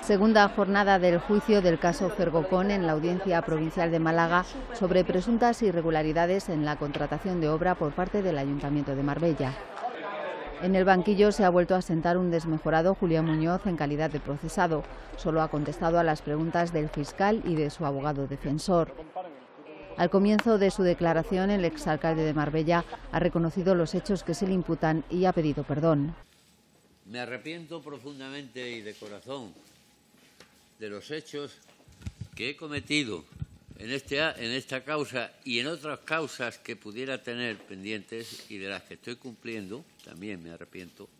Segunda jornada del juicio del caso Fergocon en la Audiencia Provincial de Málaga sobre presuntas irregularidades en la contratación de obra por parte del Ayuntamiento de Marbella. En el banquillo se ha vuelto a sentar un desmejorado Julián Muñoz en calidad de procesado. Solo ha contestado a las preguntas del fiscal y de su abogado defensor. Al comienzo de su declaración, el exalcalde de Marbella ha reconocido los hechos que se le imputan y ha pedido perdón. Me arrepiento profundamente y de corazón de los hechos que he cometido en esta causa y en otras causas que pudiera tener pendientes y de las que estoy cumpliendo, también me arrepiento.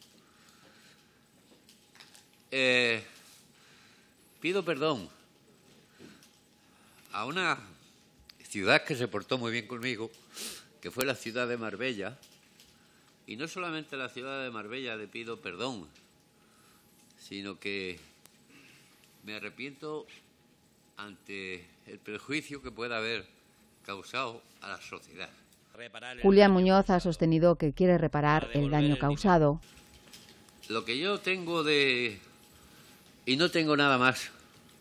Pido perdón a una ciudad que se portó muy bien conmigo, que fue la ciudad de Marbella, y no solamente a la ciudad de Marbella le pido perdón, sino que me arrepiento ante el perjuicio que pueda haber causado a la sociedad. Julián Muñoz ha sostenido que quiere reparar el daño causado. Lo que yo tengo y no tengo nada más,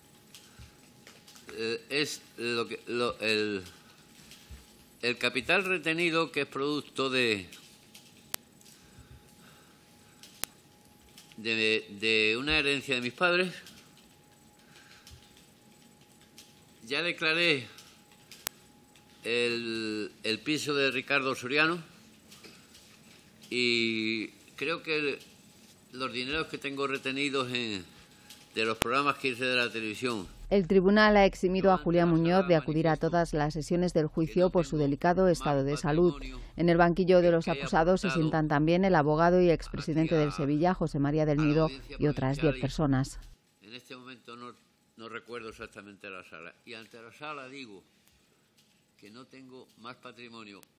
es el capital retenido que es producto de una herencia de mis padres. Ya declaré el piso de Ricardo Soriano y creo que los dineros que tengo retenidos de los programas que hice de la televisión. El tribunal ha eximido a Julián Muñoz de acudir a todas las sesiones del juicio por su delicado estado de salud. En el banquillo de los acusados se sientan también el abogado y expresidente del Sevilla, José María del Nido, y otras 10 personas. En este momento no recuerdo exactamente la sala. Y ante la sala digo que no tengo más patrimonio